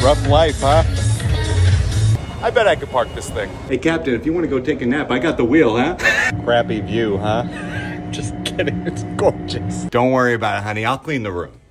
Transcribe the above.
Rough life, huh? I bet I could park this thing. Hey, Captain, if you want to go take a nap, I got the wheel, huh? Crappy view, huh? Just kidding, it's gorgeous. Don't worry about it, honey. I'll clean the room.